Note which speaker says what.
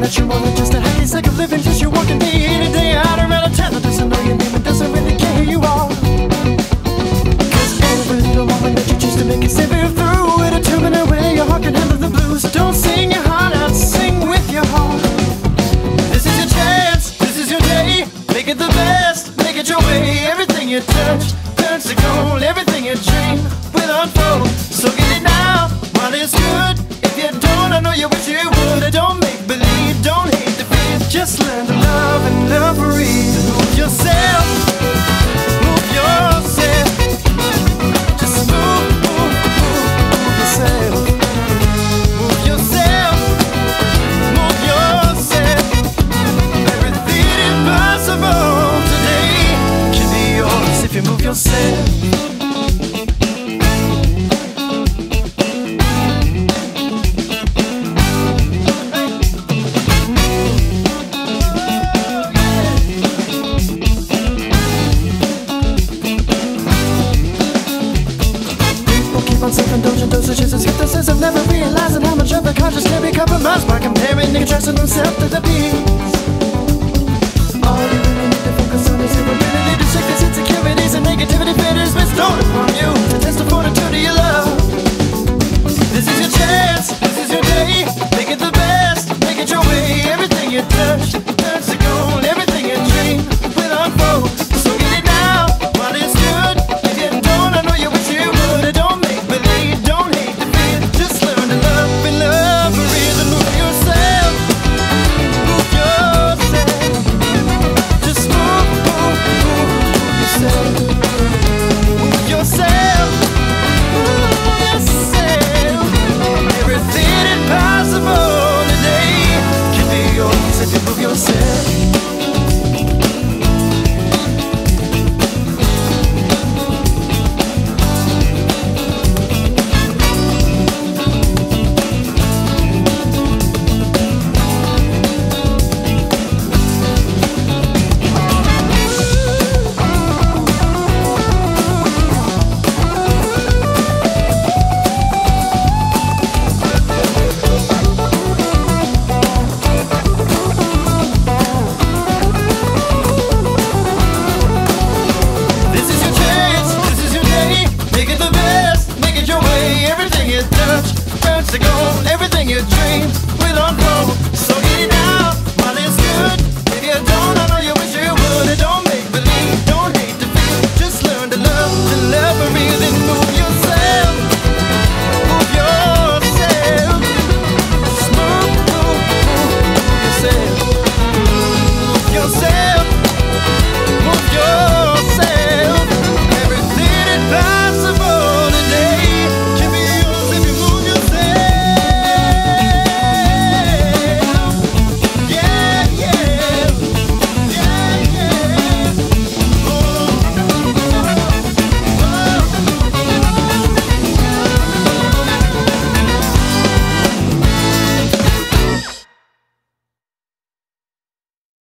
Speaker 1: that you're more than just a happy sick of living. Just you're walking day in and day out around a town that doesn't know your name and doesn't really care who you are. Cause every little moment that you choose to make it safer through it, determine way your heart can handle the blues. Don't sing your heart out, sing with your heart. This is your chance, this is your day. Make it the best, make it your way. Everything you touch turns to gold. Everything you dream will unfold. So get it now while it's good. If you don't, I know you wish you would. Don't make believe, don't hate the fear. Just learn to love and love breathe. Move yourself, move yourself. Just move, move, move, move yourself. Move yourself, move yourself. Everything impossible today can be yours if you move yourself. Self-indulgent dosages of skepticism, never realizing how much of the conscious can be compromised by comparing and contrasting themselves to the beast. All you really need to focus on is your ability to shake these insecurities and negativity fetters bestowed upon you to test the fortitude of your love. This is your chance, this is your day. Make it the best, make it your way. Everything you touch turns to gold. Everything you dream will unfold. So get it now while it's good. If you don't, I know you wish you would. Don't make believe, don't hate the fear. Just learn to love and love a reason. Move yourself, move yourself. Just move, move, move, move yourself. Move yourself, move yourself. Everything impossible today can be yours if you move yourself. Everything you touch turns to gold. Everything you dream